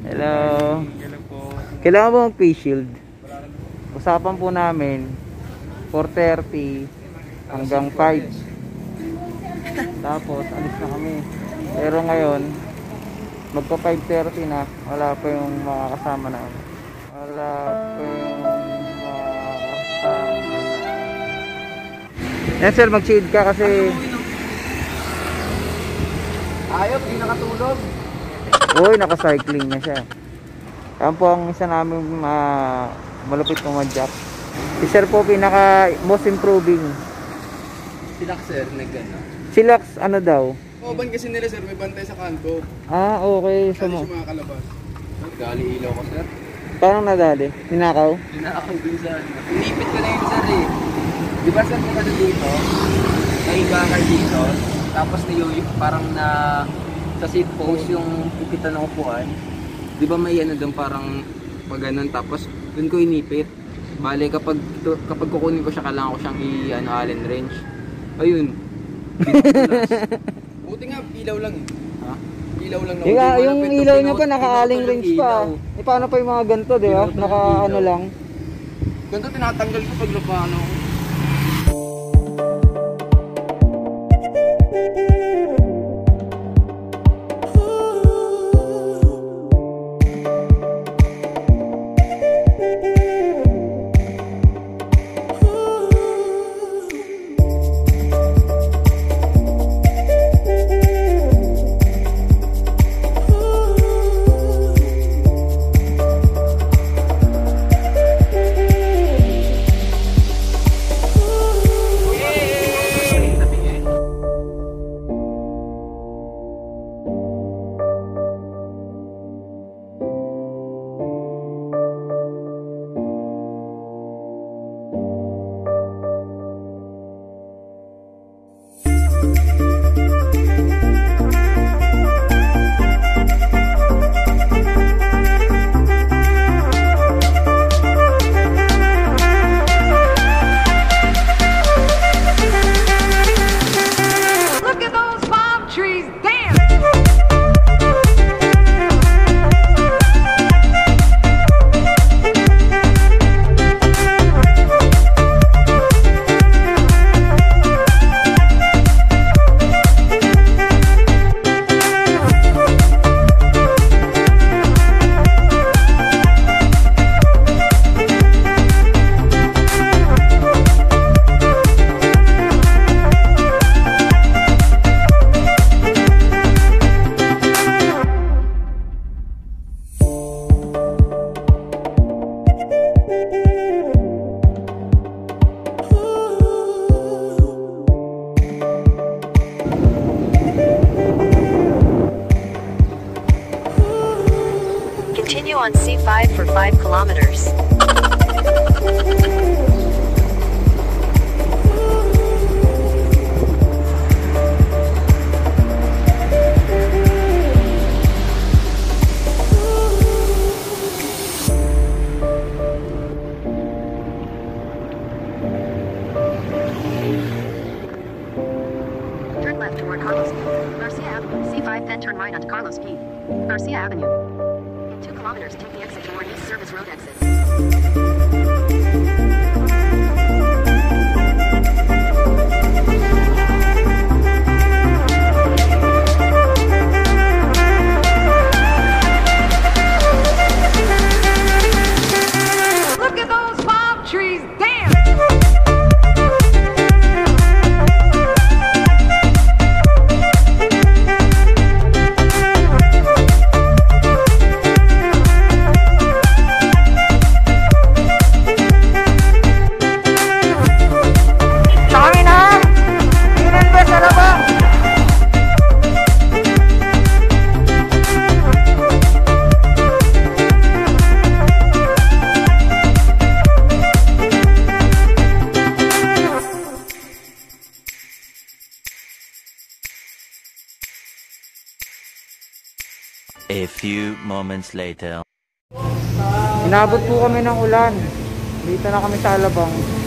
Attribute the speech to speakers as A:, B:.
A: Hello.
B: Hello po.
A: Kailangan mo mag-face shield? Usapan po namin 4:30 hanggang 5. Tapos alis na kami. Pero ngayon magpa 5:30 na. Wala pa yung makakasama namin. Wala pa yung makakasama na. Yan sir, mag-shield ka kasi
B: Ayaw, di nakatulog.
A: uy, naka-cycling na siya. Yan po ang isa namin malupit pumadyak. Si sir po pinaka most improving.
B: Sila sir, nag-ano.
A: Si Lux ano daw?
B: Oo, ban kasi nila sir, may bantay sa kanto.
A: Ah, okay.
B: Kali siya makakalabas. Gali ilaw ko sir.
A: Paano nadali? Ninakaw?
B: Ninakaw din sa ano. Inipit ko na yun sir eh. Di ba sir kung ano dito? Nahiga ka dito. Tapos parang na sa seat post yung ipitan ng upuan. Di ba may ano doon parang pag ganun. Tapos doon ko inipit. Bale kapag kukunin ko siya, kailangan ko siyang allen wrench. Ayun. Buti nga, ilaw lang eh. Ha? Ilaw lang.
A: Yung ilaw niya pa, naka-allen wrench pa. Eh, paano pa yung mga ganito, di ba? Naka ano lang.
B: Ganito tinatanggal ko pag napano.
C: Continue on C5 for 5 kilometers. Turn left toward Carlos P. Garcia Avenue, C5, then turn right onto Carlos P. Garcia Avenue. 2 kilometers, take the exit toward East Service Road exit.
D: Look at those palm trees, damn!
E: A few moments later.
A: Inabot po kami ng ulan. Dito na kami sa Alabang.